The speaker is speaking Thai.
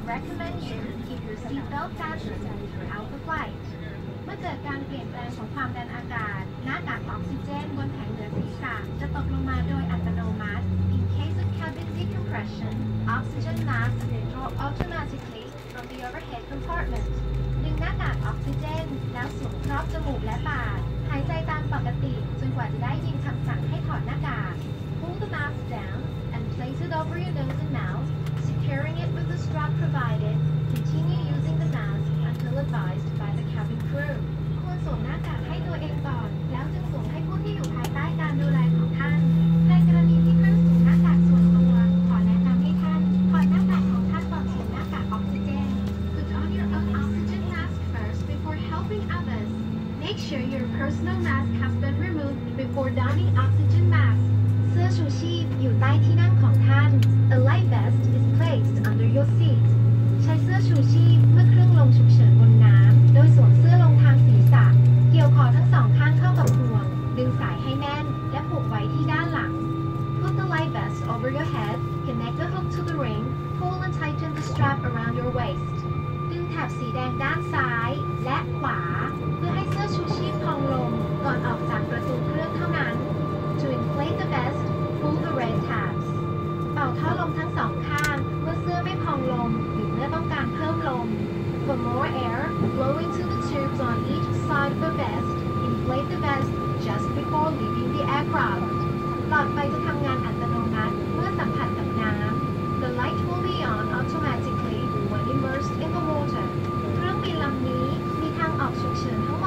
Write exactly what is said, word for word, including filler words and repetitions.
recommend you keep your seatbelt fastened throughout the flight เมื่อเกิดการเปลี่ยนแปลงของความดันอากาศหน้ากากออกซิเจนบนแผงเหนือศีรษะจะตกลงมาโดยอัตโนมัติ In case of cabin decompression oxygen masks drop automatically from the overhead compartment ดึงหน้ากากออกซิเจนแล้วสวมครอบจมูกและปากหายใจตามปกติจนกว่าจะได้ยินคำสั่งให้ถอดหน้ากาก Pull the mask down and place it over your nose and mouth securing it with the strap provided continue using the mask until advised by the cabin crew ควรสวมหน้ากากให้ตัวเองก่อนแล้วจึงสวมให้ผู้ที่อยู่ภายใต้การดูแลของท่านในกรณีที่ท่านสวมหน้ากากส่วนตัวขอแนะนำให้ท่านถอดหน้ากากของท่านก่อนสวมหน้ากากออกซิเจน Put on your own oxygen mask first before helping others Make sure your personal mask has been removed before donning oxygen mask เสื้อชูชีพอยู่ใต้ที่นั่งของท่าน A life vest is placed under your seat ใช้เสื้อชูชีพเมื่อเครื่องลงฉุกเฉินบนน้ำโดยสวมเสื้อลงทางศีรษะเกี่ยวคอทั้งสองข้างเข้ากับห่วงดึงสายให้แน่นและผูกไว้ที่ด้านหลัง Put the life vest over your head connect the hook to the ring pull and tighten the strap around your waist ดึงแถบสีแดงด้านซ้ายและขวาเพื่อให้เสื้อชูชีพพองลงก่อนออกจากประตูเครื่องเท่านั้น To inflate the vest pull the red tabs เป่าท่อลมทั้งสองข้างเมื่อเสื้อไม่พองลมหรือเมื่อต้องการเพิ่มลม For more air blow into the tubes on each side of the vest inflate the vest just before leaving the aircraft หลอดไฟจะทำงานอัตโนมัติเมื่อสัมผัสกับน้ำ The light will be on automatically when immersed in the water เครื่องบินลำนี้มีทางออกฉุกเฉินทั้ง